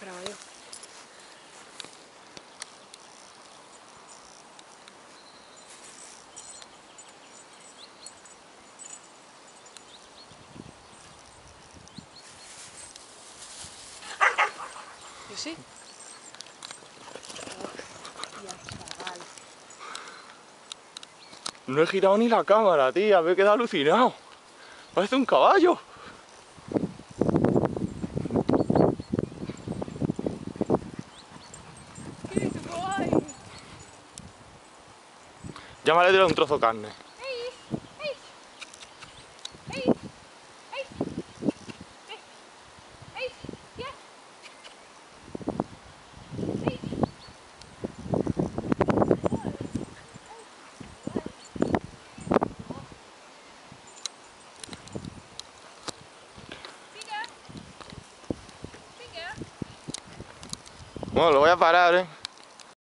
grabo yo. ¿Yo sí? Hostia, chaval. No he girado ni la cámara, tía, me he quedado alucinado. Parece un caballo. ¡Qué guay! Ya me le tirado un trozo de carne. Bueno, lo voy a parar,